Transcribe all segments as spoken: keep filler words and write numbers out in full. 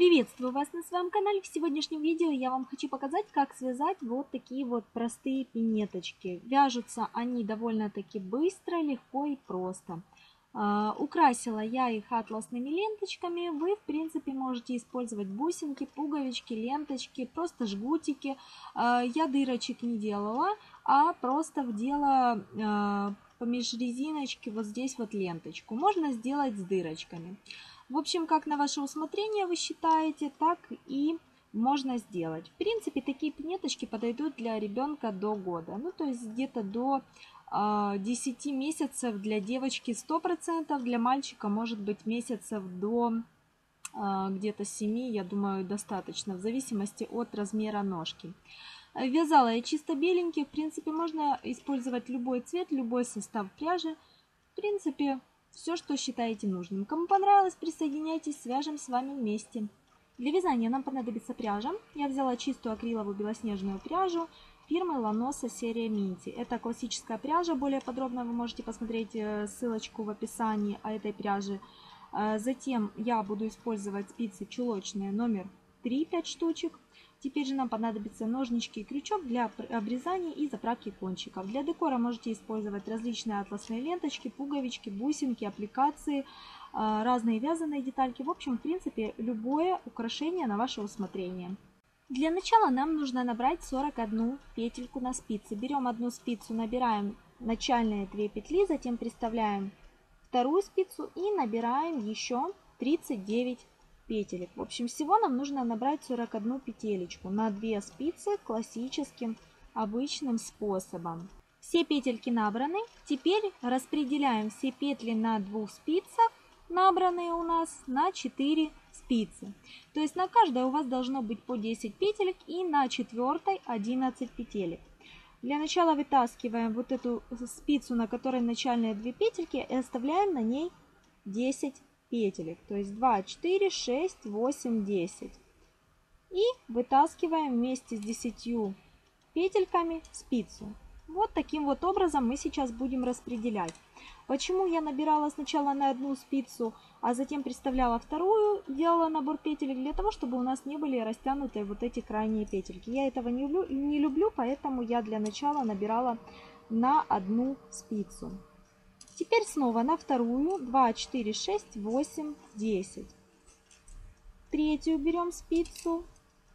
Приветствую вас на своем канале. В сегодняшнем видео я вам хочу показать, как связать вот такие вот простые пинеточки. Вяжутся они довольно-таки быстро, легко и просто. А, украсила я их атласными ленточками. Вы, в принципе, можете использовать бусинки, пуговички, ленточки, просто жгутики. А, я дырочек не делала, а просто вдела а, помеж резиночки вот здесь вот ленточку. Можно сделать с дырочками. В общем, как на ваше усмотрение вы считаете, так и можно сделать. В принципе, такие пинеточки подойдут для ребенка до года. Ну, то есть где-то до э, десяти месяцев для девочки сто процентов, для мальчика может быть месяцев до э, где-то семи, я думаю, достаточно, в зависимости от размера ножки. Вязала я чисто беленький. В принципе, можно использовать любой цвет, любой состав пряжи. В принципе, все, что считаете нужным. Кому понравилось, присоединяйтесь, свяжем с вами вместе. Для вязания нам понадобится пряжа. Я взяла чистую акриловую белоснежную пряжу фирмы Lanosa серия Minty. Это классическая пряжа. Более подробно вы можете посмотреть ссылочку в описании о этой пряже. Затем я буду использовать спицы чулочные номер три, пять штучек. Теперь же нам понадобятся ножнички и крючок для обрезания и заправки кончиков. Для декора можете использовать различные атласные ленточки, пуговички, бусинки, аппликации, разные вязаные детальки. В общем, в принципе, любое украшение на ваше усмотрение. Для начала нам нужно набрать сорок одну петельку на спице. Берем одну спицу, набираем начальные две петли, затем приставляем вторую спицу и набираем еще тридцать девять петелек. В общем, всего нам нужно набрать сорок одну петелечку на две спицы классическим обычным способом. Все петельки набраны. Теперь распределяем все петли на двух спицах, набранные у нас, на четыре спицы. То есть на каждой у вас должно быть по десять петелек и на четвертой одиннадцать петелек. Для начала вытаскиваем вот эту спицу, на которой начальные две петельки, и оставляем на ней десять петелек. То есть два, четыре, шесть, восемь, десять. И вытаскиваем вместе с десятью петельками спицу. Вот таким вот образом мы сейчас будем распределять. Почему я набирала сначала на одну спицу, а затем приставляла вторую, делала набор петелек? Для того, чтобы у нас не были растянуты вот эти крайние петельки. Я этого не люблю, не люблю, поэтому я для начала набирала на одну спицу. Теперь снова на вторую, два, четыре, шесть, восемь, десять. Третью берем спицу.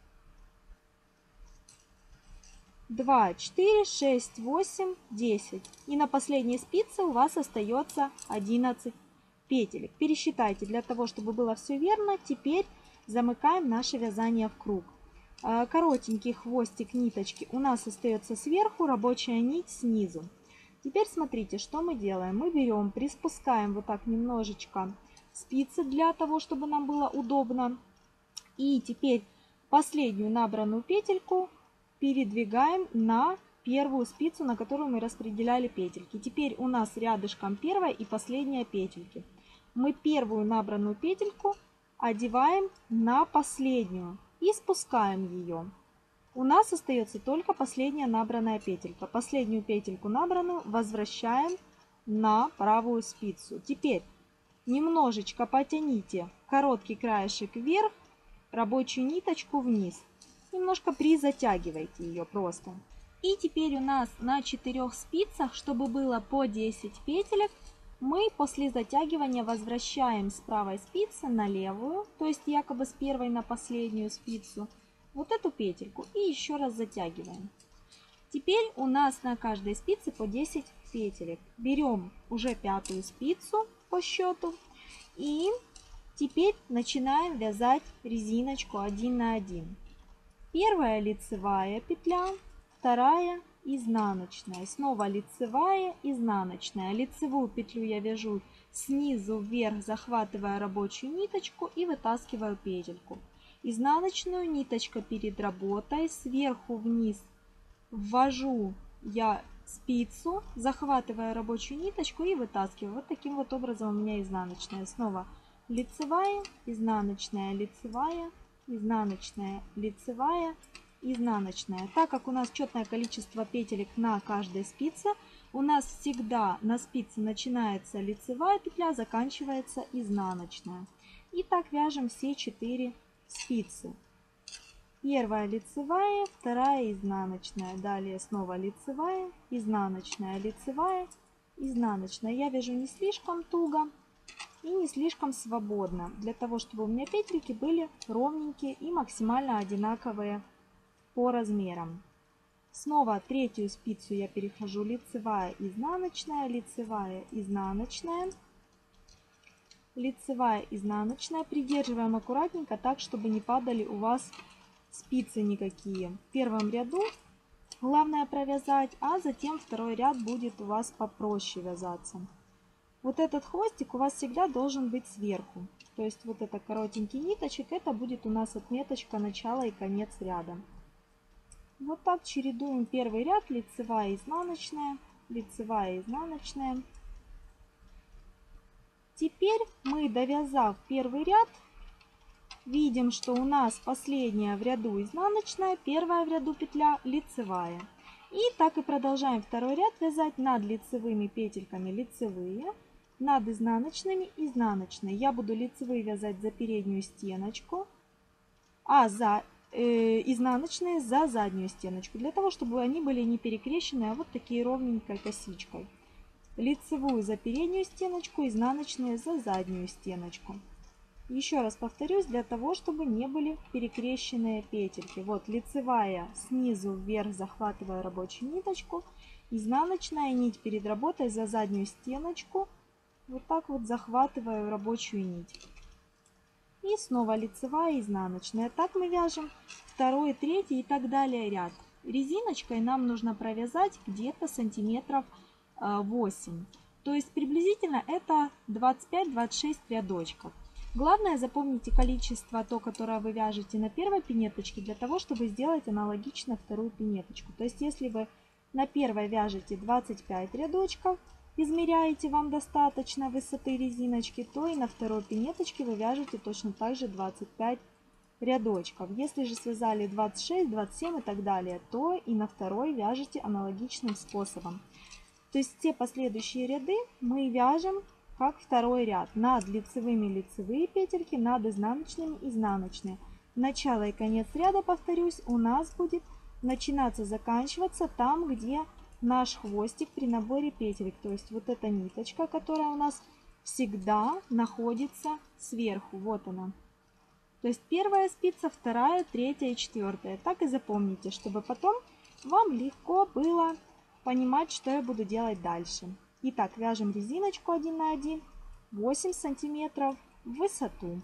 два, четыре, шесть, восемь, десять. И на последней спице у вас остается одиннадцать петелек. Пересчитайте для того, чтобы было все верно. Теперь замыкаем наше вязание в круг. Коротенький хвостик ниточки у нас остается сверху, рабочая нить снизу. Теперь смотрите, что мы делаем. Мы берем, приспускаем вот так немножечко спицы для того, чтобы нам было удобно. И теперь последнюю набранную петельку передвигаем на первую спицу, на которую мы распределяли петельки. Теперь у нас рядышком первая и последняя петельки. Мы первую набранную петельку одеваем на последнюю и спускаем ее. У нас остается только последняя набранная петелька. Последнюю петельку набранную возвращаем на правую спицу. Теперь немножечко потяните короткий краешек вверх, рабочую ниточку вниз. Немножко призатягивайте ее просто. И теперь у нас на четырех спицах, чтобы было по десять петелек, мы после затягивания возвращаем с правой спицы на левую, то есть якобы с первой на последнюю спицу, вот эту петельку и еще раз затягиваем. Теперь у нас на каждой спице по десять петелек. Берем уже пятую спицу по счету и теперь начинаем вязать резиночку один на один. Первая лицевая петля, вторая изнаночная, снова лицевая, изнаночная. Лицевую петлю я вяжу снизу вверх, захватывая рабочую ниточку и вытаскиваю петельку. Изнаночную ниточка перед работой, сверху вниз ввожу я спицу, захватывая рабочую ниточку и вытаскиваю. Вот таким вот образом у меня изнаночная. Снова лицевая, изнаночная, лицевая, изнаночная, лицевая, изнаночная. Так как у нас четное количество петелек на каждой спице, у нас всегда на спице начинается лицевая петля, заканчивается изнаночная. И так вяжем все четыре спицы. Первая лицевая, вторая изнаночная. Далее снова лицевая, изнаночная, лицевая, изнаночная. Я вяжу не слишком туго и не слишком свободно, для того, чтобы у меня петельки были ровненькие и максимально одинаковые по размерам. Снова третью спицу я перехожу лицевая, изнаночная, лицевая, изнаночная, лицевая, изнаночная. Придерживаем аккуратненько так, чтобы не падали у вас спицы никакие. В первом ряду главное провязать, а затем второй ряд будет у вас попроще вязаться. Вот этот хвостик у вас всегда должен быть сверху. То есть вот это коротенький ниточек, это будет у нас отметочка начала и конец ряда. Вот так чередуем первый ряд, лицевая, изнаночная, лицевая, изнаночная. Теперь мы, довязав первый ряд, видим, что у нас последняя в ряду изнаночная, первая в ряду петля лицевая. И так и продолжаем второй ряд вязать над лицевыми петельками лицевые, над изнаночными изнаночные. Я буду лицевые вязать за переднюю стеночку, а за э, изнаночные за заднюю стеночку, для того, чтобы они были не перекрещены, а вот такие ровненькой косичкой. Лицевую за переднюю стеночку, изнаночные за заднюю стеночку. Еще раз повторюсь, для того, чтобы не были перекрещенные петельки. Вот лицевая снизу вверх, захватывая рабочую ниточку, изнаночная нить перед работой за заднюю стеночку, вот так вот захватываю рабочую нить. И снова лицевая, изнаночная. Так мы вяжем второй, третий и так далее ряд. Резиночкой нам нужно провязать где-то сантиметров восемь. То есть приблизительно это двадцать пять — двадцать шесть рядочков. Главное, запомните количество, то, которое вы вяжете на первой пинеточке, для того, чтобы сделать аналогично вторую пинеточку. То есть, если вы на первой вяжете двадцать пять рядочков, измеряете, вам достаточно высоты резиночки, то и на второй пинеточке вы вяжете точно так же двадцать пять рядочков. Если же связали двадцать шесть, двадцать семь и так далее, то и на второй вяжете аналогичным способом. То есть все последующие ряды мы вяжем как второй ряд. Над лицевыми лицевые петельки, над изнаночными изнаночные. Начало и конец ряда, повторюсь, у нас будет начинаться, заканчиваться там, где наш хвостик при наборе петелек. То есть вот эта ниточка, которая у нас всегда находится сверху. Вот она. То есть первая спица, вторая, третья и четвертая. Так и запомните, чтобы потом вам легко было понимать, что я буду делать дальше. Итак, вяжем резиночку один на один, восемь сантиметров в высоту.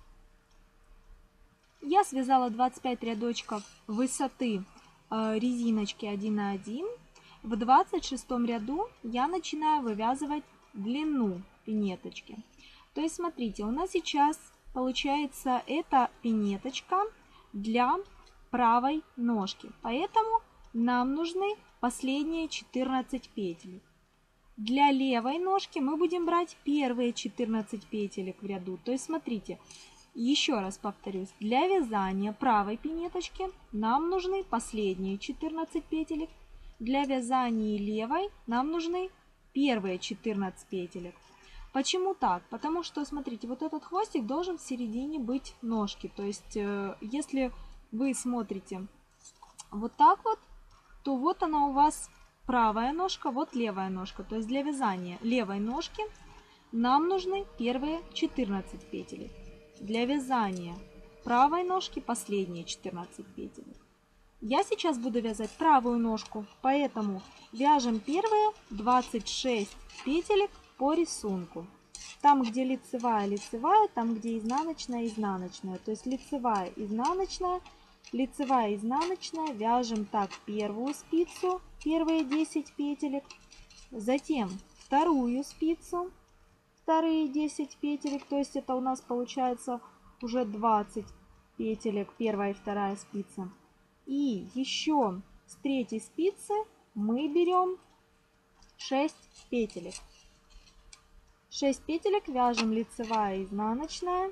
Я связала двадцать пять рядочков высоты э, резиночки один на один. В двадцать шестом ряду я начинаю вывязывать длину пинеточки. То есть смотрите, у нас сейчас получается эта пинеточка для правой ножки. Поэтому нам нужны последние четырнадцать петель. Для левой ножки мы будем брать первые четырнадцать петелек в ряду. То есть смотрите, еще раз повторюсь, для вязания правой пинеточки нам нужны последние четырнадцать петелек. Для вязания левой нам нужны первые четырнадцать петелек. Почему так? Потому что, смотрите, вот этот хвостик должен в середине быть ножки. То есть, если вы смотрите вот так вот, то вот она у вас правая ножка, вот левая ножка. То есть для вязания левой ножки нам нужны первые четырнадцать петель. Для вязания правой ножки последние четырнадцать петель. Я сейчас буду вязать правую ножку, поэтому вяжем первые двадцать шесть петелек по рисунку. Там, где лицевая, лицевая, там, где изнаночная, изнаночная. То есть лицевая, изнаночная, лицевая, изнаночная. Вяжем так первую спицу, первые десять петелек. Затем вторую спицу, вторые десять петелек. То есть это у нас получается уже двадцать петелек, первая и вторая спица. И еще с третьей спицы мы берем шесть петелек. шесть петелек вяжем лицевая, изнаночная,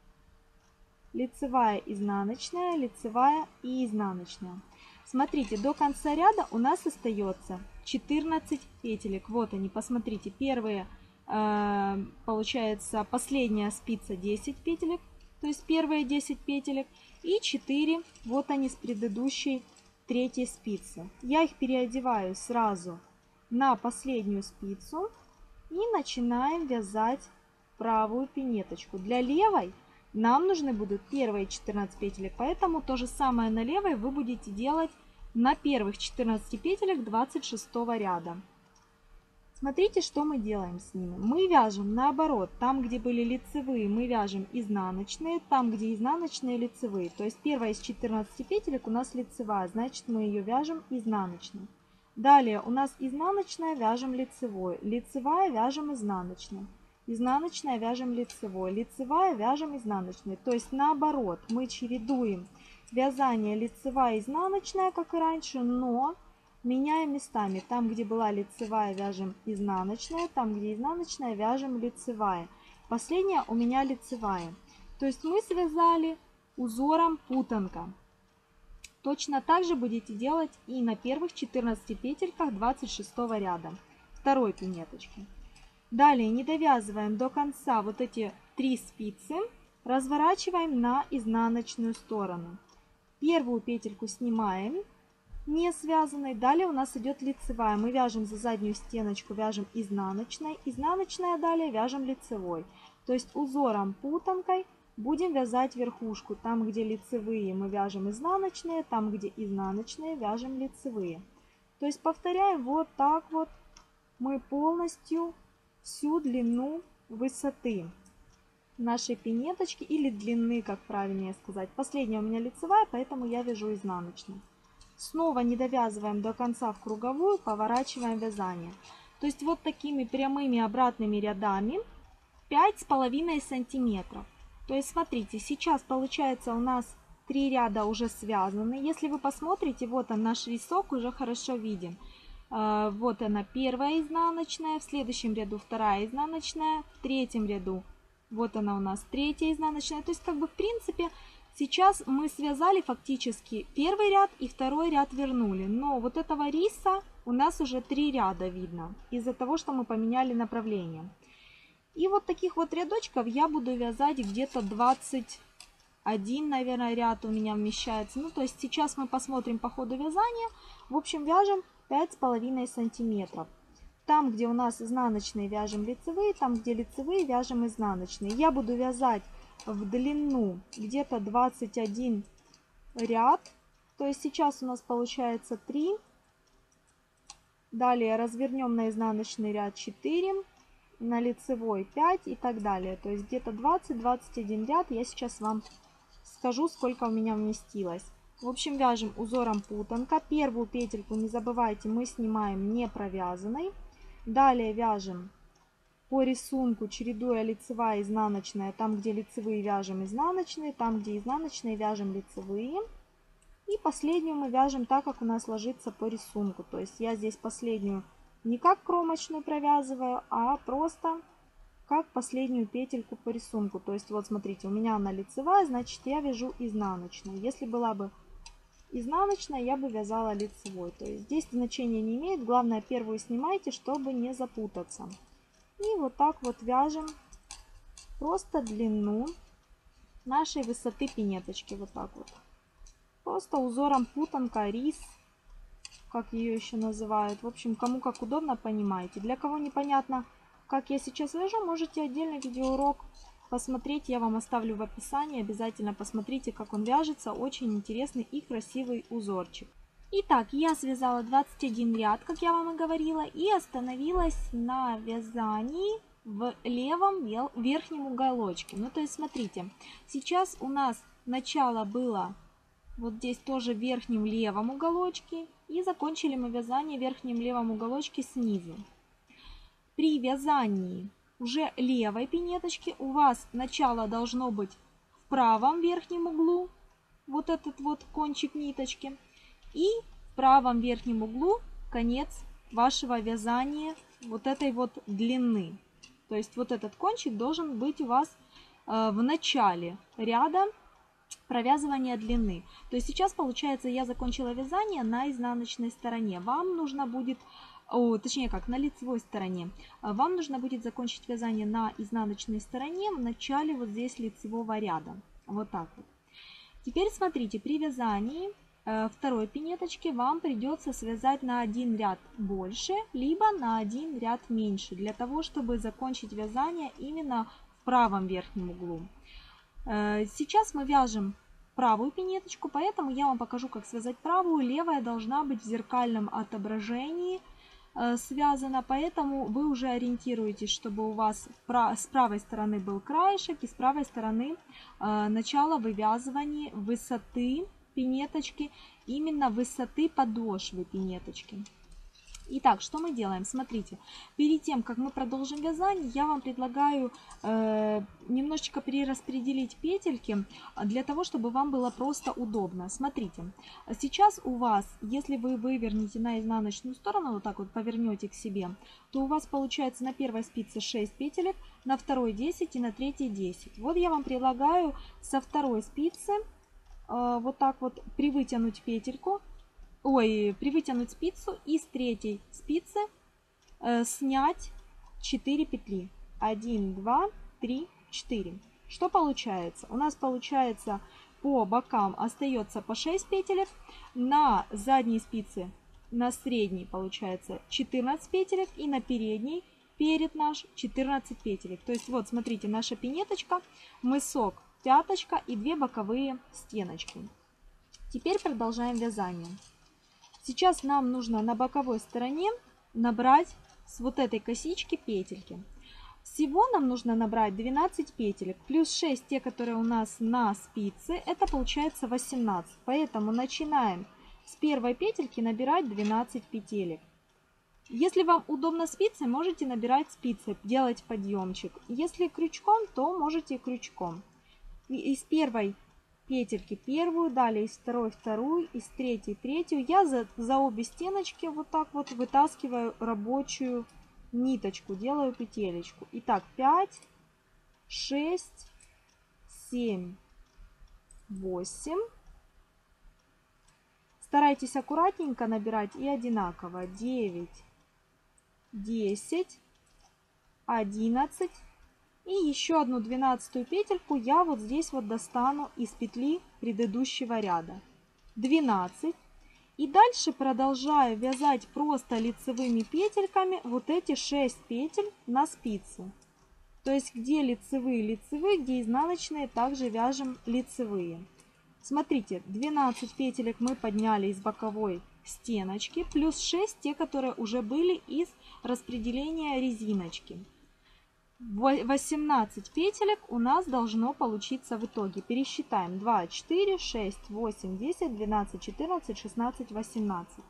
лицевая, изнаночная, лицевая и изнаночная. Смотрите, до конца ряда у нас остается четырнадцать петелек. Вот они, посмотрите, первые, э, получается, последняя спица десять петелек, то есть первые десять петелек, и четыре, вот они с предыдущей третьей спицы. Я их переодеваю сразу на последнюю спицу и начинаем вязать правую пинеточку. Для левой нам нужны будут первые четырнадцать петелек, поэтому то же самое на левой вы будете делать на первых четырнадцати петелек двадцать шестого ряда. Смотрите, что мы делаем с ними. Мы вяжем наоборот. Там, где были лицевые, мы вяжем изнаночные. Там, где изнаночные, лицевые. То есть первая из четырнадцати петелек у нас лицевая. Значит, мы ее вяжем изнаночной. Далее у нас изнаночная, вяжем лицевой. Лицевая, вяжем изнаночной. Изнаночная, вяжем лицевой. Лицевая, вяжем изнаночной. То есть наоборот. Мы чередуем вязание лицевая, изнаночная, как и раньше, но... меняем местами. Там, где была лицевая, вяжем изнаночная. Там, где изнаночная, вяжем лицевая. Последняя у меня лицевая. То есть мы связали узором путанка. Точно так же будете делать и на первых четырнадцати петельках двадцать шестого ряда. Второй пинеточки. Далее не довязываем до конца вот эти три спицы. Разворачиваем на изнаночную сторону. Первую петельку снимаем, не связанной. Далее у нас идет лицевая. Мы вяжем за заднюю стеночку, вяжем изнаночной. Изнаночная далее вяжем лицевой. То есть узором путанкой будем вязать верхушку. Там, где лицевые, мы вяжем изнаночные. Там, где изнаночные, вяжем лицевые. То есть повторяем вот так вот. Мы полностью всю длину высоты нашей пинеточки, или длины, как правильнее сказать. Последняя у меня лицевая, поэтому я вяжу изнаночной. Снова не довязываем до конца в круговую, поворачиваем вязание. То есть вот такими прямыми обратными рядами пять с половиной сантиметров. То есть смотрите, сейчас получается у нас три ряда уже связаны. Если вы посмотрите, вот он, наш рисок уже хорошо виден. Вот она, первая изнаночная, в следующем ряду вторая изнаночная, в третьем ряду вот она у нас третья изнаночная. То есть как бы в принципе сейчас мы связали фактически первый ряд и второй ряд вернули. Но вот этого риса у нас уже три ряда видно из-за того, что мы поменяли направление. И вот таких вот рядочков я буду вязать где-то двадцать один, наверное, ряд у меня вмещается. Ну то есть сейчас мы посмотрим по ходу вязания. В общем, вяжем пять с половиной сантиметров. Там, где у нас изнаночные, вяжем лицевые, там, где лицевые, вяжем изнаночные. Я буду вязать в длину где-то двадцать один ряд. То есть сейчас у нас получается три. Далее развернем на изнаночный ряд четыре, на лицевой пять и так далее. То есть где-то двадцать-двадцать один ряд. Я сейчас вам скажу, сколько у меня вместилось. В общем, вяжем узором путанка. Первую петельку, не забывайте, мы снимаем не провязанной. Далее вяжем по рисунку, чередуя лицевая, изнаночная. Там, где лицевые, вяжем изнаночные. Там, где изнаночные, вяжем лицевые. И последнюю мы вяжем так, как у нас ложится по рисунку. То есть я здесь последнюю не как кромочную провязываю, а просто как последнюю петельку по рисунку. То есть вот смотрите, у меня она лицевая, значит я вяжу изнаночную. Если была бы изнаночная, я бы вязала лицевой. То есть здесь значения не имеет. Главное, первую снимайте, чтобы не запутаться. И вот так вот вяжем просто длину нашей высоты пинеточки. Вот так вот. Просто узором путанка, рис, как ее еще называют. В общем, кому как удобно, понимаете. Для кого непонятно, как я сейчас вяжу, можете отдельный видеоурок посмотреть. Я вам оставлю в описании. Обязательно посмотрите, как он вяжется. Очень интересный и красивый узорчик. Итак, я связала двадцать один ряд, как я вам и говорила, и остановилась на вязании в левом верхнем уголочке. Ну, то есть, смотрите, сейчас у нас начало было вот здесь тоже в верхнем левом уголочке, и закончили мы вязание в верхнем левом уголочке снизу. При вязании уже левой пинеточки у вас начало должно быть в правом верхнем углу, вот этот вот кончик ниточки, и в правом верхнем углу конец вашего вязания вот этой вот длины. То есть вот этот кончик должен быть у вас э, в начале ряда провязывания длины. То есть сейчас получается, я закончила вязание на изнаночной стороне. Вам нужно будет о, точнее как, на лицевой стороне. Вам нужно будет закончить вязание на изнаночной стороне в начале вот здесь лицевого ряда. Вот так вот. Теперь смотрите, при вязании э, второй пинеточки вам придется связать на один ряд больше, либо на один ряд меньше, для того, чтобы закончить вязание именно в правом верхнем углу. Э, сейчас мы вяжем правую пинеточку, поэтому я вам покажу, как связать правую. Левая должна быть в зеркальном отображении связано, поэтому вы уже ориентируетесь, чтобы у вас с правой стороны был краешек и с правой стороны э, начало вывязывания высоты пинеточки, именно высоты подошвы пинеточки. Итак, что мы делаем? Смотрите, перед тем, как мы продолжим вязание, я вам предлагаю э, немножечко перераспределить петельки для того, чтобы вам было просто удобно. Смотрите, сейчас у вас, если вы вывернете на изнаночную сторону, вот так вот повернете к себе, то у вас получается на первой спице шесть петелек, на второй десять и на третьей десять. Вот я вам предлагаю со второй спицы э, вот так вот привытянуть петельку. Ой, привытянуть спицу и с третьей спицы э, снять четыре петли. один, два, три, четыре. Что получается? У нас получается по бокам остается по шесть петелек. На задней спице, на средней получается четырнадцать петелек. И на передней, перед наш, четырнадцать петелек. То есть вот смотрите, наша пинеточка, мысок, пяточка и две боковые стеночки. Теперь продолжаем вязание. Сейчас нам нужно на боковой стороне набрать с вот этой косички петельки. Всего нам нужно набрать двенадцать петелек, плюс шесть, те, которые у нас на спице, это получается восемнадцать. Поэтому начинаем с первой петельки набирать двенадцать петелек. Если вам удобно спицей, можете набирать спицей, делать подъемчик. Если крючком, то можете крючком. Из первой петельки первую, далее из второй вторую, из третьей третью. Я за, за обе стеночки вот так вот вытаскиваю рабочую ниточку, делаю петелечку. Итак, пять, шесть, семь, восемь. Старайтесь аккуратненько набирать и одинаково. девять, десять, одиннадцать. И еще одну двенадцатую петельку я вот здесь вот достану из петли предыдущего ряда. двенадцать. И дальше продолжаю вязать просто лицевыми петельками вот эти шесть петель на спице. То есть где лицевые лицевые, где изнаночные, также вяжем лицевые. Смотрите, двенадцать петелек мы подняли из боковой стеночки, плюс шесть те, которые уже были из распределения резиночки. восемнадцать петелек у нас должно получиться в итоге. Пересчитаем. два, четыре, шесть, восемь, десять, двенадцать, четырнадцать, шестнадцать, восемнадцать.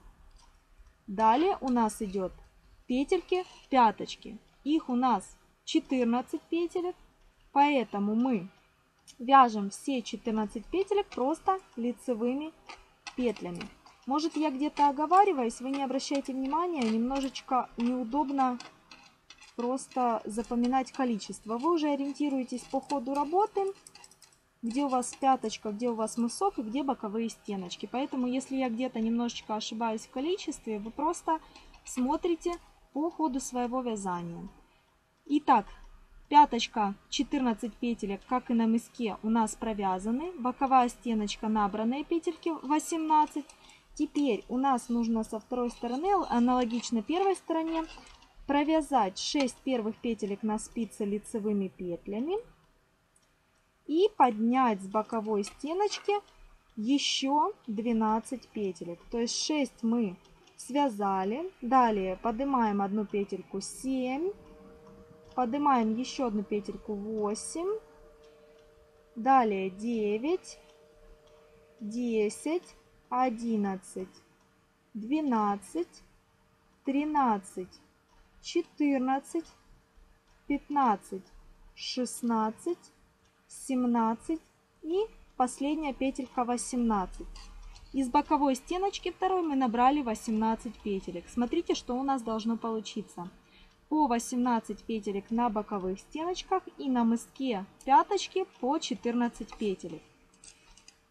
Далее у нас идет петельки пяточки. Их у нас четырнадцать петелек. Поэтому мы вяжем все четырнадцать петелек просто лицевыми петлями. Может, я где-то оговариваюсь, вы не обращайте внимания, немножечко неудобно просто запоминать количество. Вы уже ориентируетесь по ходу работы, где у вас пяточка, где у вас мысок и где боковые стеночки. Поэтому, если я где-то немножечко ошибаюсь в количестве, вы просто смотрите по ходу своего вязания. Итак, пяточка, четырнадцать петелек, как и на мыске, у нас провязаны. Боковая стеночка, набранные петельки восемнадцать. Теперь у нас нужно со второй стороны, аналогично первой стороне, провязать шесть первых петелек на спице лицевыми петлями и поднять с боковой стеночки еще двенадцать петелек. То есть шесть мы связали. Далее поднимаем одну петельку семь, поднимаем еще одну петельку восемь, далее девять, десять, одиннадцать, двенадцать, тринадцать, четырнадцать, пятнадцать, шестнадцать, семнадцать и последняя петелька восемнадцать. Из боковой стеночки второй мы набрали восемнадцать петелек. Смотрите, что у нас должно получиться. По восемнадцать петелек на боковых стеночках и на мыске пяточки по четырнадцать петелек.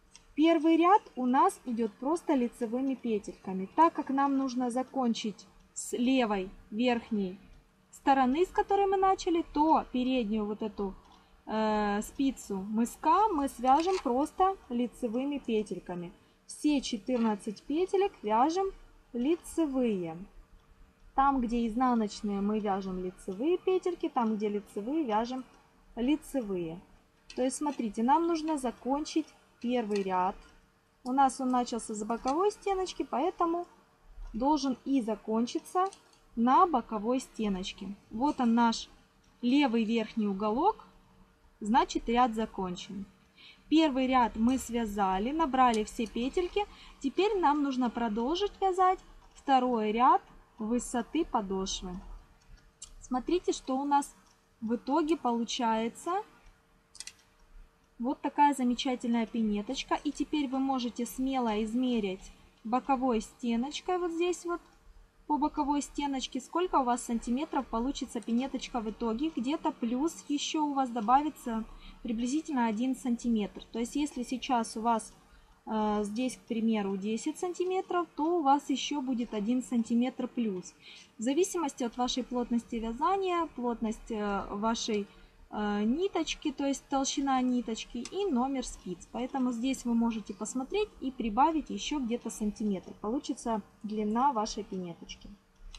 Первый ряд у нас идет просто лицевыми петельками. Так как нам нужно закончить с левой верхней стороны, с которой мы начали, то переднюю вот эту э, спицу мыска мы свяжем просто лицевыми петельками. Все четырнадцать петелек вяжем лицевые. Там, где изнаночные, мы вяжем лицевые петельки, там, где лицевые, вяжем лицевые. То есть, смотрите, нам нужно закончить первый ряд. У нас он начался с боковой стеночки, поэтому должен и закончиться на боковой стеночке. Вот он, наш левый верхний уголок, значит, ряд закончен. Первый ряд мы связали, набрали все петельки. Теперь нам нужно продолжить вязать второй ряд высоты подошвы. Смотрите, что у нас в итоге получается. Вот такая замечательная пинеточка. И теперь вы можете смело измерить боковой стеночкой, вот здесь вот по боковой стеночке, сколько у вас сантиметров получится пинеточка в итоге. Где-то плюс еще у вас добавится приблизительно один сантиметр. То есть если сейчас у вас э, здесь, к примеру, десять сантиметров, то у вас еще будет один сантиметр плюс. В зависимости от вашей плотности вязания, плотность э, вашей э, ниточки, то есть толщина ниточки и номер спиц. Поэтому здесь вы можете посмотреть и прибавить еще где-то сантиметр. Получится длина вашей пинеточки.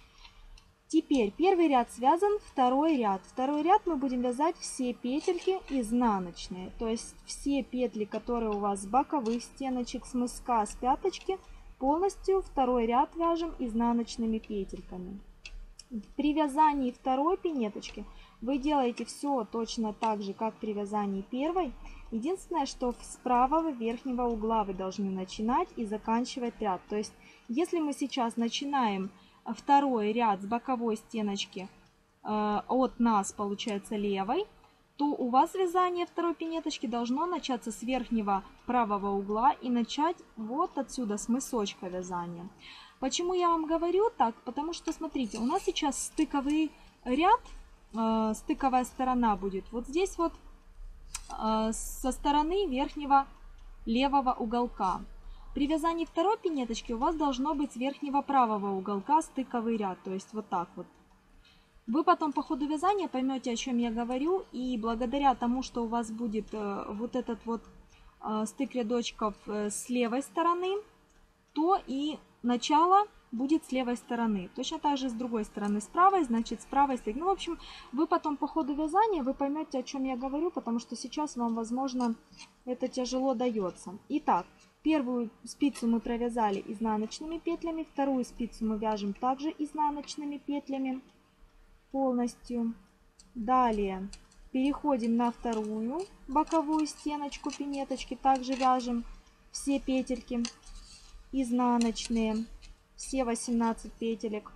Теперь первый ряд связан, второй ряд. Второй ряд мы будем вязать все петельки изнаночные. То есть все петли, которые у вас с боковых стеночек, с мыска, с пяточки, полностью второй ряд вяжем изнаночными петельками. При вязании второй пинеточки вы делаете все точно так же, как при вязании первой. Единственное, что с правого верхнего угла вы должны начинать и заканчивать ряд. То есть если мы сейчас начинаем второй ряд с боковой стеночки э, от нас, получается, левой, то у вас вязание второй пинеточки должно начаться с верхнего правого угла и начать вот отсюда, с мысочка вязания. Почему я вам говорю так? Потому что, смотрите, у нас сейчас стыковый ряд, э, стыковая сторона будет вот здесь вот э, со стороны верхнего левого уголка. При вязании второй пинеточки у вас должно быть с верхнего правого уголка стыковый ряд, то есть вот так вот. Вы потом по ходу вязания поймете, о чем я говорю, и благодаря тому, что у вас будет э, вот этот вот э, стык рядочков э, с левой стороны, то и начало будет с левой стороны. Точно так же с другой стороны, с правой, значит с правой стык. Ну, в общем, вы потом по ходу вязания вы поймете, о чем я говорю, потому что сейчас вам, возможно, это тяжело дается. Итак. Первую спицу мы провязали изнаночными петлями, вторую спицу мы вяжем также изнаночными петлями полностью. Далее переходим на вторую боковую стеночку пинеточки, также вяжем все петельки изнаночные, все восемнадцать петелек.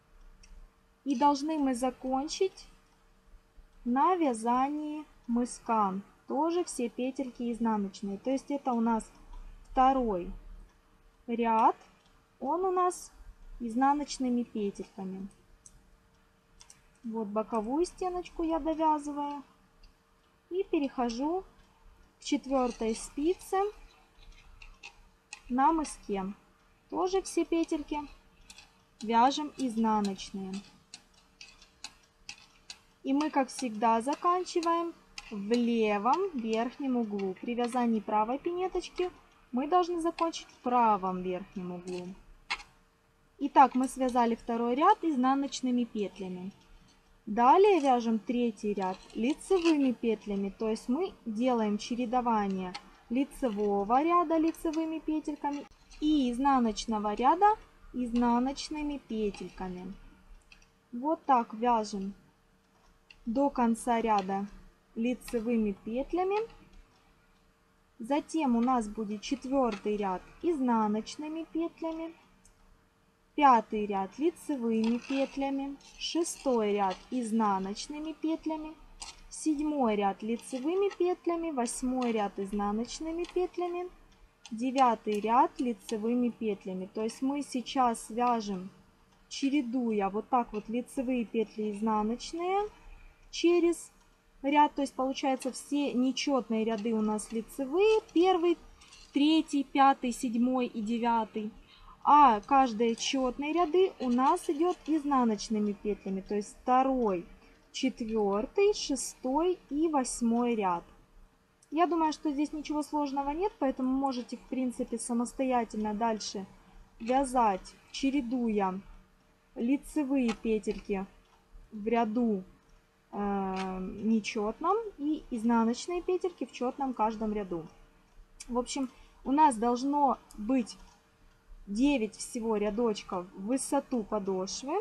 И должны мы закончить на вязании мыска, тоже все петельки изнаночные. То есть это у нас второй ряд, он у нас изнаночными петельками. Вот боковую стеночку я довязываю и перехожу к четвертой спице на мыске. Тоже все петельки вяжем изнаночные. И мы, как всегда, заканчиваем в левом верхнем углу. При вязании правой пинеточки мы должны закончить в правом верхнем углу. Итак, мы связали второй ряд изнаночными петлями. Далее вяжем третий ряд лицевыми петлями. То есть мы делаем чередование лицевого ряда лицевыми петельками и изнаночного ряда изнаночными петельками. Вот так вяжем до конца ряда лицевыми петлями. Затем у нас будет четвертый ряд изнаночными петлями, пятый ряд лицевыми петлями, шестой ряд изнаночными петлями, седьмой ряд лицевыми петлями, восьмой ряд изнаночными петлями, девятый ряд лицевыми петлями. То есть мы сейчас вяжем, чередуя вот так вот лицевые петли изнаночные через ряд, то есть получается все нечетные ряды у нас лицевые, первый, третий, пятый, седьмой и девятый. А каждые четные ряды у нас идет изнаночными петлями, то есть второй, четвертый, шестой и восьмой ряд. Я думаю, что здесь ничего сложного нет, поэтому можете, в принципе, самостоятельно дальше вязать, чередуя лицевые петельки в ряду э, нечетном и изнаночные петельки в четном каждом ряду. В общем, у нас должно быть девять всего рядочков в высоту подошвы.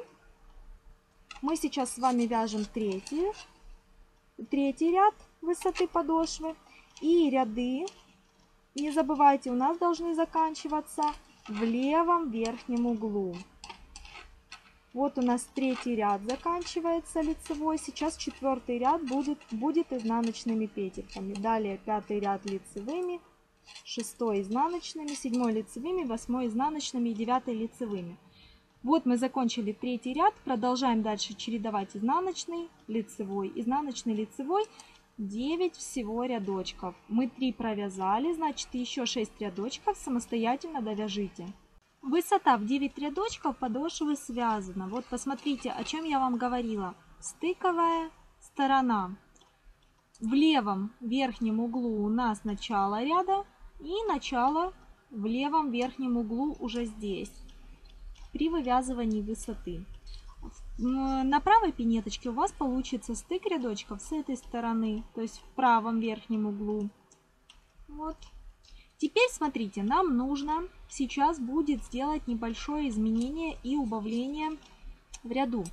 Мы сейчас с вами вяжем третий, третий ряд высоты подошвы. И ряды, не забывайте, у нас должны заканчиваться в левом верхнем углу. Вот у нас третий ряд заканчивается лицевой. Сейчас четвертый ряд будет, будет изнаночными петельками. Далее пятый ряд лицевыми, шестой изнаночными, седьмой лицевыми, восьмой изнаночными и девятый лицевыми. Вот мы закончили третий ряд. Продолжаем дальше чередовать изнаночный, лицевой, изнаночный, лицевой. девять всего рядочков. Мы три провязали, значит еще шесть рядочков самостоятельно довяжите. Высота в девять рядочков подошвы связана. Вот посмотрите, о чем я вам говорила. Стыковая сторона. В левом верхнем углу у нас начало ряда и начало в левом верхнем углу уже здесь, при вывязывании высоты. На правой пинеточке у вас получится стык рядочков с этой стороны, то есть в правом верхнем углу. Вот. Теперь смотрите, нам нужно сейчас будет сделать небольшое изменение и убавление в ряду.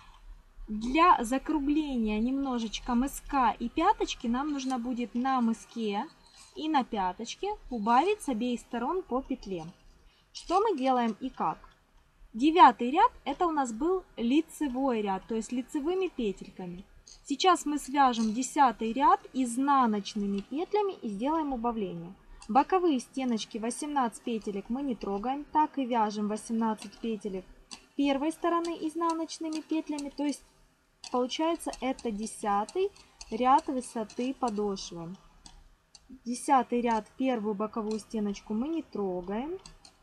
Для закругления немножечко мыска и пяточки нам нужно будет на мыске и на пяточке убавить с обеих сторон по петле. Что мы делаем и как? Девятый ряд это у нас был лицевой ряд, то есть лицевыми петельками. Сейчас мы свяжем десятый ряд изнаночными петлями и сделаем убавление. Боковые стеночки восемнадцать петелек мы не трогаем, так и вяжем восемнадцать петелек первой стороны изнаночными петлями, то есть получается это десятый ряд высоты подошвы. Десятый ряд первую боковую стеночку мы не трогаем.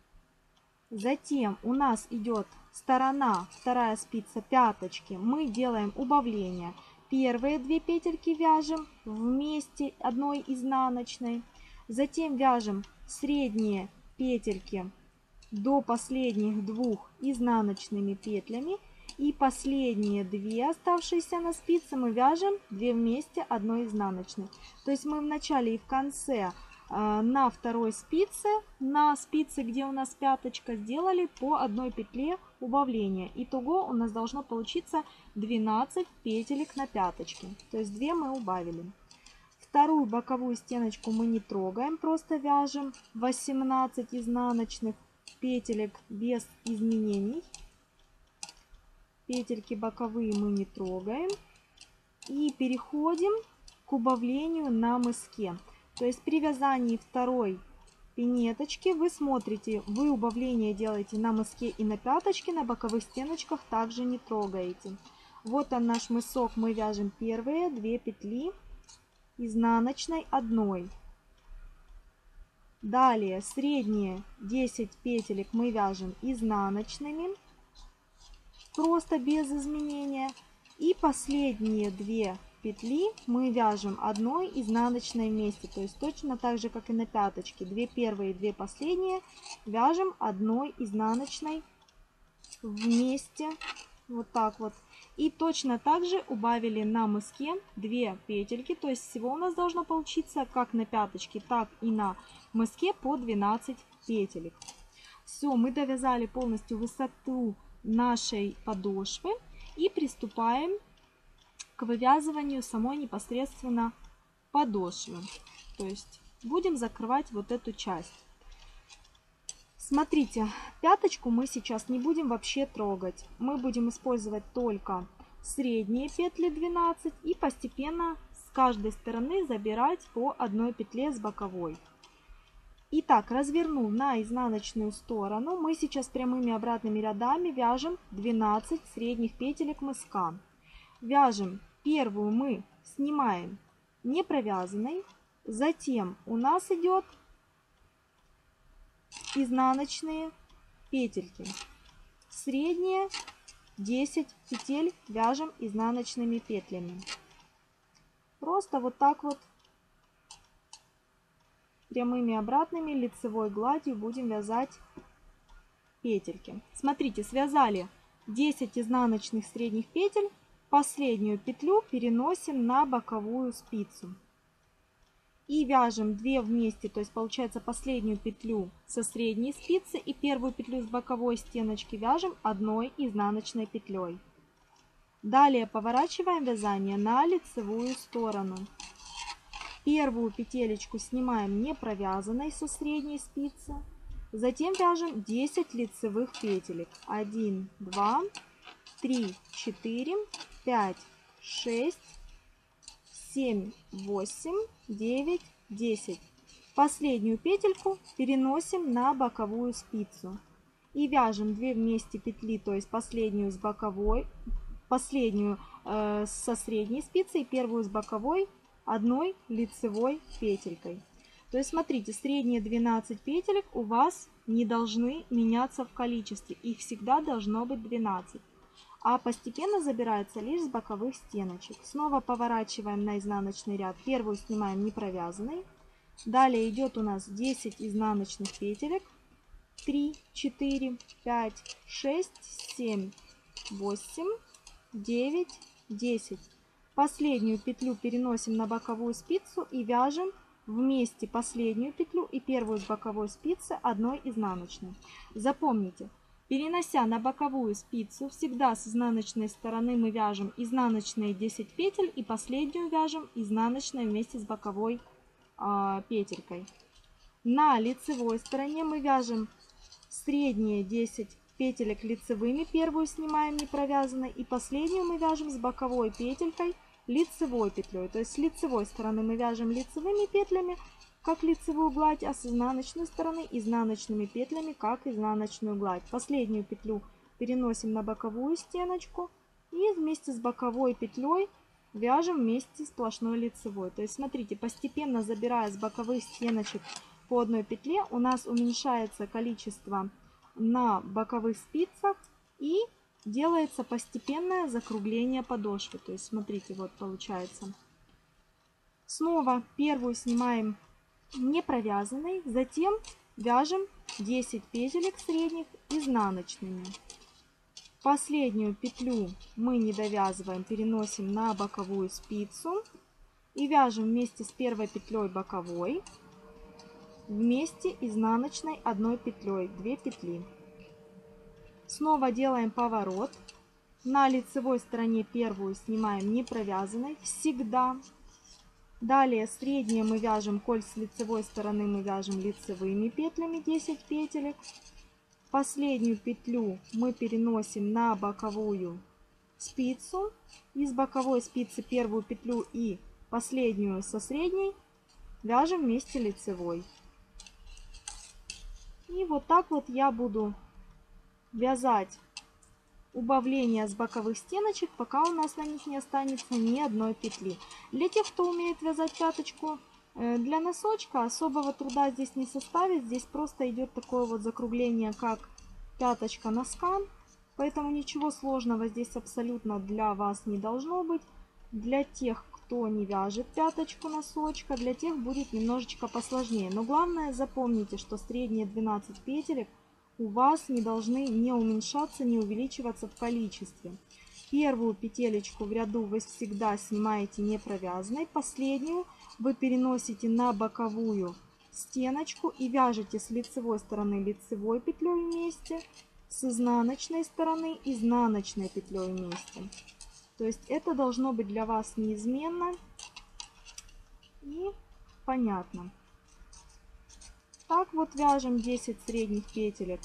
Затем у нас идет сторона, вторая спица пяточки, мы делаем убавление. Первые две петельки вяжем вместе одной изнаночной. Затем вяжем средние петельки до последних двух изнаночными петлями. И последние две оставшиеся на спице мы вяжем две вместе одной изнаночной. То есть мы в начале и в конце э, на второй спице, на спице, где у нас пяточка, сделали по одной петле убавления. Итого у нас должно получиться двенадцать петелек на пяточке. То есть две мы убавили. Вторую боковую стеночку мы не трогаем, просто вяжем восемнадцать изнаночных петелек без изменений. Петельки боковые мы не трогаем. И переходим к убавлению на мыске. То есть при вязании второй пинеточки вы смотрите, вы убавление делаете на мыске и на пяточке, на боковых стеночках также не трогаете. Вот он наш мысок, мы вяжем первые две петли изнаночной одной. Далее средние десять петелек мы вяжем изнаночными, просто без изменения. И последние две петли мы вяжем одной изнаночной вместе, то есть точно так же, как и на пяточке. Две первые и две последние вяжем одной изнаночной вместе, вот так вот. И точно так же убавили на мыске две петельки, то есть всего у нас должно получиться как на пяточке, так и на мыске по двенадцать петелек. Все, мы довязали полностью высоту нашей подошвы и приступаем к вывязыванию самой непосредственно подошвы. То есть будем закрывать вот эту часть. Смотрите, пяточку мы сейчас не будем вообще трогать. Мы будем использовать только средние петли двенадцать и постепенно с каждой стороны забирать по одной петле с боковой. Итак, развернув на изнаночную сторону, мы сейчас прямыми обратными рядами вяжем двенадцать средних петелек мыска. Вяжем первую мы снимаем не провязанной, затем у нас идет изнаночные петельки. Средние десять петель вяжем изнаночными петлями. Просто вот так вот прямыми обратными лицевой гладью будем вязать петельки. Смотрите, связали десять изнаночных средних петель, последнюю петлю переносим на боковую спицу и вяжем две вместе, то есть получается последнюю петлю со средней спицы и первую петлю с боковой стеночки вяжем одной изнаночной петлей. Далее поворачиваем вязание на лицевую сторону. Первую петелечку снимаем не провязанной со средней спицы. Затем вяжем десять лицевых петелек. один, два, три, четыре, пять, шесть, семь, восемь, девять, десять. Последнюю петельку переносим на боковую спицу. И вяжем две вместе петли, то есть последнюю с боковой, последнюю э, со средней спицы и первую с боковой одной лицевой петелькой. То есть смотрите, средние двенадцать петелек у вас не должны меняться в количестве. Их всегда должно быть двенадцать. А постепенно забирается лишь с боковых стеночек. Снова поворачиваем на изнаночный ряд. Первую снимаем не провязанной. Далее идет у нас десять изнаночных петелек. три, четыре, пять, шесть, семь, восемь, девять, десять. Последнюю петлю переносим на боковую спицу и вяжем вместе последнюю петлю и первую с боковой спицы одной изнаночной. Запомните, перенося на боковую спицу, всегда с изнаночной стороны мы вяжем изнаночные десять петель и последнюю вяжем изнаночной вместе с боковой э, петелькой. На лицевой стороне мы вяжем средние десять петелек лицевыми, первую снимаем не провязанной и последнюю мы вяжем с боковой петелькой лицевой петлей. То есть с лицевой стороны мы вяжем лицевыми петлями, как лицевую гладь, а с изнаночной стороны изнаночными петлями, как изнаночную гладь. Последнюю петлю переносим на боковую стеночку и вместе с боковой петлей вяжем вместе сплошной лицевой. То есть смотрите, постепенно забирая с боковых стеночек по одной петле, у нас уменьшается количество на боковых спицах и делается постепенное закругление подошвы. То есть смотрите, вот получается. Снова первую снимаем не провязанной, затем вяжем десять петелек средних изнаночными. Последнюю петлю мы не довязываем, переносим на боковую спицу и вяжем вместе с первой петлей боковой вместе изнаночной одной петлей, две петли. Снова делаем поворот. На лицевой стороне первую снимаем не провязанной всегда. Далее средние мы вяжем, коль с лицевой стороны мы вяжем лицевыми петлями десять петелек. Последнюю петлю мы переносим на боковую спицу. Из боковой спицы первую петлю и последнюю со средней вяжем вместе лицевой. И вот так вот я буду вязать убавления с боковых стеночек, пока у нас на них не останется ни одной петли. Для тех, кто умеет вязать пяточку для носочка, особого труда здесь не составит. Здесь просто идет такое вот закругление, как пяточка носка. Поэтому ничего сложного здесь абсолютно для вас не должно быть. Для тех, кто не вяжет пяточку носочка, для тех будет немножечко посложнее. Но главное, запомните, что средние двенадцать петелек у вас не должны не уменьшаться, не увеличиваться в количестве. Первую петелечку в ряду вы всегда снимаете не провязанной. Последнюю вы переносите на боковую стеночку и вяжете с лицевой стороны лицевой петлей вместе, с изнаночной стороны изнаночной петлей вместе. То есть это должно быть для вас неизменно и понятно. Так вот вяжем десять средних петелек.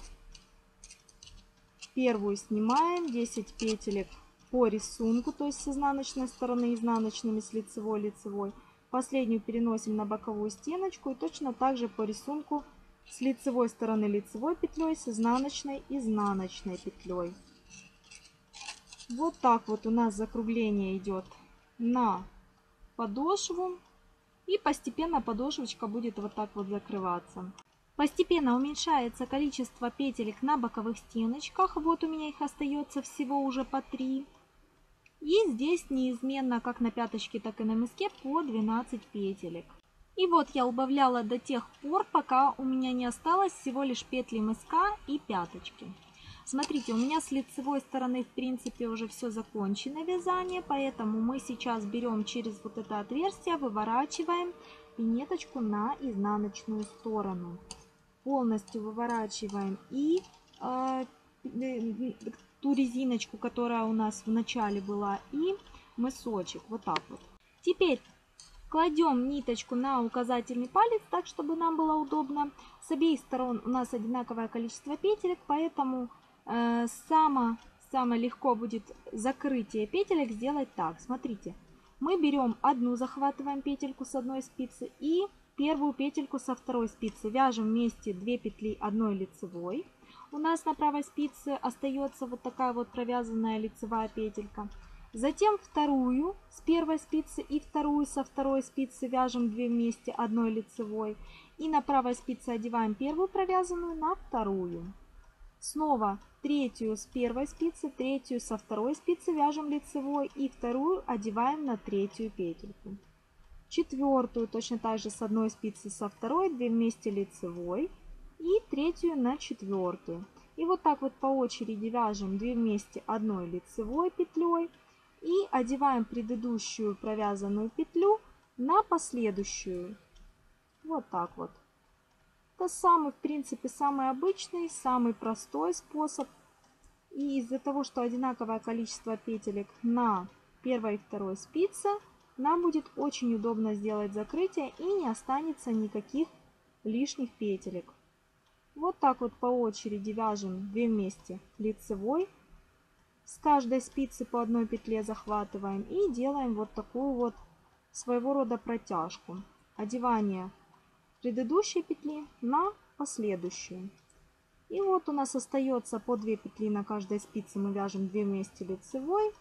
Первую снимаем, десять петелек по рисунку, то есть с изнаночной стороны изнаночными, с лицевой лицевой. Последнюю переносим на боковую стеночку и точно так же по рисунку с лицевой стороны лицевой петлей, с изнаночной изнаночной петлей. Вот так вот у нас закругление идет на подошву. И постепенно подошвочка будет вот так вот закрываться. Постепенно уменьшается количество петелек на боковых стеночках. Вот у меня их остается всего уже по три. И здесь неизменно, как на пяточке, так и на мыске, по двенадцать петелек. И вот я убавляла до тех пор, пока у меня не осталось всего лишь петли мыска и пяточки. Смотрите, у меня с лицевой стороны, в принципе, уже все закончено вязание, поэтому мы сейчас берем через вот это отверстие, выворачиваем пинеточку на изнаночную сторону. Полностью выворачиваем и э, ту резиночку, которая у нас в начале была, и мысочек, вот так вот. Теперь кладем ниточку на указательный палец, так, чтобы нам было удобно. С обеих сторон у нас одинаковое количество петелек, поэтому э, само, самое легко будет закрытие петелек сделать так. Смотрите, мы берем одну, захватываем петельку с одной спицы и первую петельку со второй спицы. Вяжем вместе две петли одной лицевой. У нас на правой спице остается вот такая вот провязанная лицевая петелька. Затем вторую с первой спицы и вторую со второй спицы вяжем две вместе одной лицевой. И на правой спице одеваем первую провязанную на вторую. Снова третью с первой спицы, третью со второй спицы вяжем лицевой и вторую одеваем на третью петельку. Четвертую точно так же с одной спицы со второй, две вместе лицевой и третью на четвертую. И вот так вот по очереди вяжем две вместе одной лицевой петлей и одеваем предыдущую провязанную петлю на последующую. Вот так вот. Это самый, в принципе, самый обычный, самый простой способ. И из-за того, что одинаковое количество петелек на первой и второй спице, нам будет очень удобно сделать закрытие и не останется никаких лишних петелек. Вот так вот по очереди вяжем две вместе лицевой. С каждой спицы по одной петле захватываем и делаем вот такую вот своего рода протяжку. Одевание предыдущей петли на последующую. И вот у нас остается по две петли на каждой спице. Мы вяжем две вместе лицевой.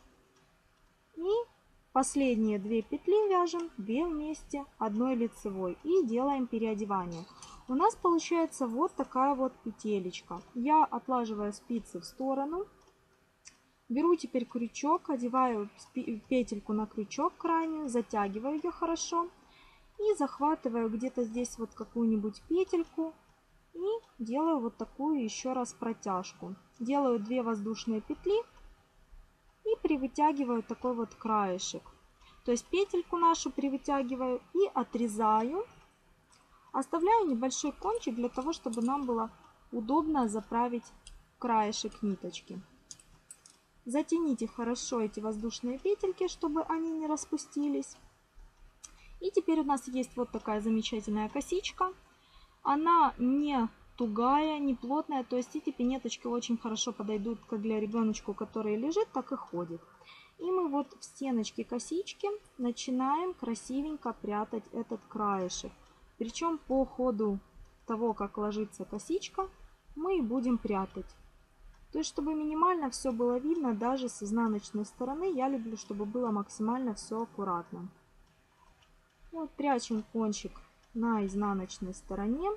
И последние две петли вяжем две вместе одной лицевой и делаем переодевание. У нас получается вот такая вот петелечка. Я отлаживаю спицы в сторону. Беру теперь крючок, одеваю петельку на крючок крайнюю, затягиваю ее хорошо. И захватываю где-то здесь вот какую-нибудь петельку. И делаю вот такую еще раз протяжку. Делаю две воздушные петли. И привытягиваю такой вот краешек. То есть петельку нашу привытягиваю и отрезаю. Оставляю небольшой кончик для того, чтобы нам было удобно заправить краешек ниточки. Затяните хорошо эти воздушные петельки, чтобы они не распустились. И теперь у нас есть вот такая замечательная косичка. Она не тугая, не плотная, то есть эти пинеточки очень хорошо подойдут как для ребеночка, который лежит, так и ходит. И мы вот в стеночке косички начинаем красивенько прятать этот краешек. Причем по ходу того, как ложится косичка, мы и будем прятать. То есть, чтобы минимально все было видно, даже с изнаночной стороны, я люблю, чтобы было максимально все аккуратно. Вот прячем кончик на изнаночной стороне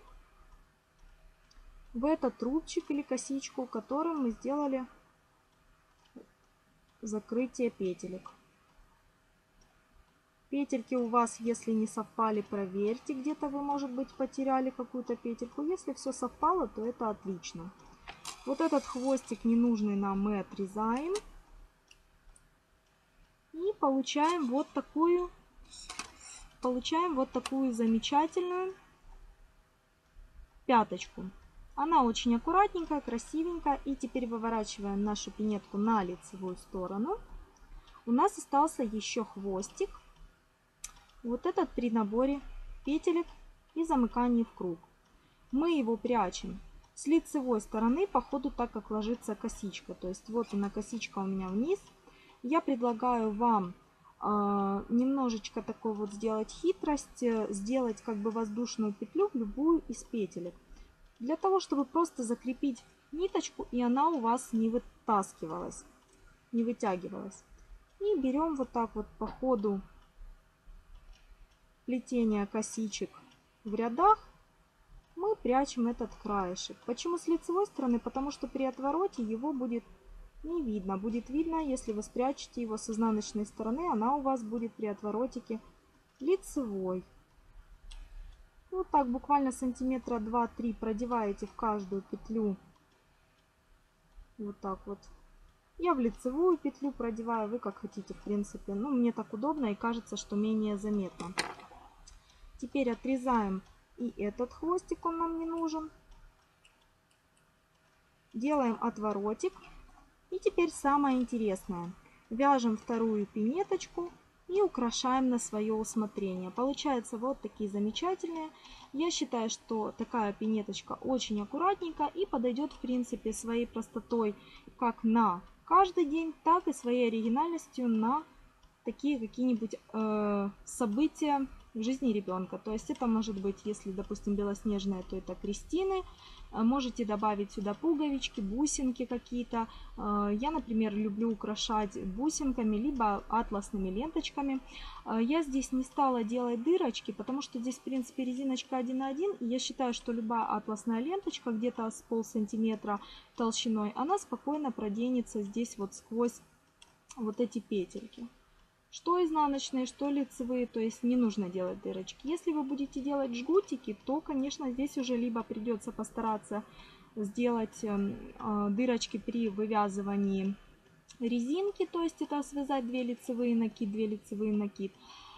в этот рубчик или косичку, которым мы сделали закрытие петелек. Петельки у вас, если не совпали, проверьте, где-то вы, может быть, потеряли какую-то петельку. Если все совпало, то это отлично. Вот этот хвостик ненужный нам мы отрезаем. И получаем вот такую, получаем вот такую замечательную пяточку. Она очень аккуратненькая, красивенькая. И теперь выворачиваем нашу пинетку на лицевую сторону. У нас остался еще хвостик. Вот этот при наборе петелек и замыкании в круг. Мы его прячем с лицевой стороны по ходу, так как ложится косичка. То есть вот она, косичка у меня вниз. Я предлагаю вам э, немножечко такой вот сделать хитрость, сделать как бы воздушную петлю в любую из петелек. Для того, чтобы просто закрепить ниточку, и она у вас не вытаскивалась, не вытягивалась. И берем вот так вот по ходу плетения косичек в рядах, мы прячем этот краешек. Почему с лицевой стороны? Потому что при отвороте его будет не видно. Будет видно, если вы спрячете его с изнаночной стороны, она у вас будет при отворотике лицевой. Вот так буквально сантиметра два-три продеваете в каждую петлю. Вот так вот. Я в лицевую петлю продеваю, вы как хотите, в принципе. Ну, мне так удобно и кажется, что менее заметно. Теперь отрезаем и этот хвостик, он нам не нужен. Делаем отворотик. И теперь самое интересное. Вяжем вторую пинеточку и украшаем на свое усмотрение. Получается вот такие замечательные. Я считаю, что такая пинеточка очень аккуратненько и подойдет в принципе своей простотой как на каждый день, так и своей оригинальностью на такие какие-нибудь э, события в жизни ребенка. То есть это может быть, если, допустим, белоснежная, то это крестины. Можете добавить сюда пуговички, бусинки какие-то. Я, например, люблю украшать бусинками, либо атласными ленточками. Я здесь не стала делать дырочки, потому что здесь, в принципе, резиночка один на один. И я считаю, что любая атласная ленточка, где-то с полсантиметра толщиной, она спокойно проденется здесь вот сквозь вот эти петельки. Что изнаночные, что лицевые, то есть не нужно делать дырочки. Если вы будете делать жгутики, то, конечно, здесь уже либо придется постараться сделать дырочки при вывязывании резинки, то есть это связать две лицевые накид, две лицевые накид,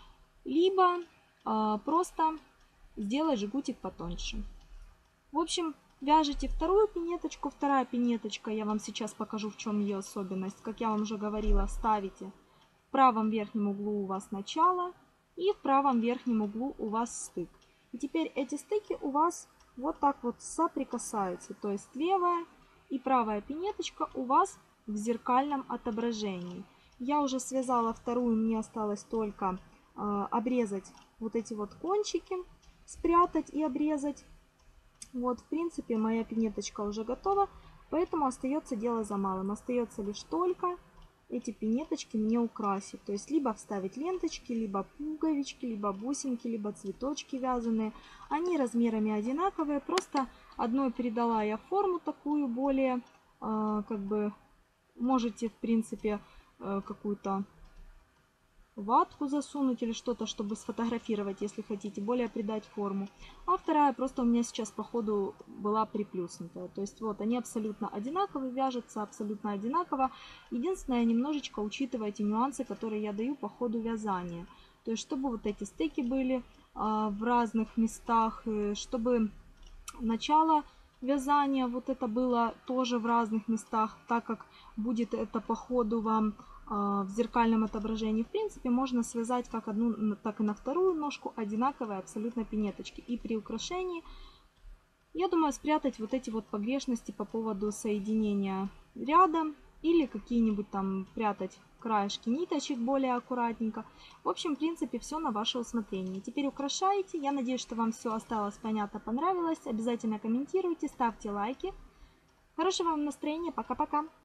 либо просто сделать жгутик потоньше. В общем, вяжите вторую пинеточку. Вторая пинеточка, я вам сейчас покажу, в чем ее особенность. Как я вам уже говорила, ставите в правом верхнем углу у вас начало и в правом верхнем углу у вас стык. И теперь эти стыки у вас вот так вот соприкасаются. То есть левая и правая пинеточка у вас в зеркальном отображении. Я уже связала вторую, мне осталось только э, обрезать вот эти вот кончики, спрятать и обрезать. Вот, в принципе, моя пинеточка уже готова, поэтому остается дело за малым. Остается лишь только эти пинеточки мне украсить. То есть либо вставить ленточки, либо пуговички, либо бусинки, либо цветочки вязаные. Они размерами одинаковые, просто одной передала я форму такую более, э, как бы, можете, в принципе, э, какую-то ватку засунуть или что-то, чтобы сфотографировать, если хотите, более придать форму. А вторая просто у меня сейчас по ходу была приплюснутая. То есть вот они абсолютно одинаковые, вяжутся абсолютно одинаково. Единственное, немножечко учитывайте нюансы, которые я даю по ходу вязания. То есть чтобы вот эти стыки были а, в разных местах, чтобы начало вязания вот это было тоже в разных местах, так как будет это по ходу вам в зеркальном отображении. В принципе, можно связать как одну, так и на вторую ножку одинаковые абсолютно пинеточки. И при украшении, я думаю, спрятать вот эти вот погрешности по поводу соединения рядом или какие-нибудь там прятать краешки ниточек более аккуратненько. В общем, в принципе, все на ваше усмотрение. Теперь украшаете. Я надеюсь, что вам все осталось понятно, понравилось. Обязательно комментируйте, ставьте лайки. Хорошего вам настроения. Пока-пока.